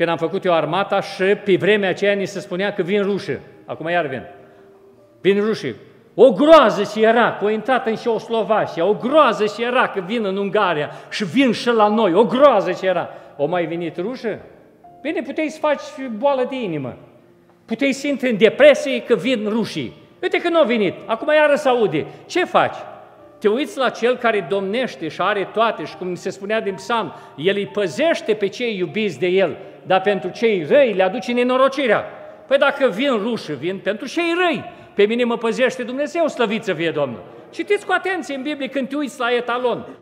când am făcut eu armata și pe vremea aceea ni se spunea că vin rușii. Acum iar vin. Vin rușii. O groază și era, că au intrat în Ceoslovacia, o groază și era că vin în Ungaria și vin și la noi, o groază și era. O mai venit rușă? Bine, puteai să faci boală de inimă. Puteai să intri în depresie că vin rușii. Uite că nu au venit, acum iară se aude. Ce faci? Te uiți la Cel care domnește și are toate și cum se spunea din Psalm, El îi păzește pe cei iubiți de El, dar pentru cei răi le aduce nenorocirea. Păi dacă vin rușii, vin pentru cei răi. Pe mine mă păzește Dumnezeu, slăvit să fie Domnul. Citiți cu atenție în Biblie când te uiți la etalon.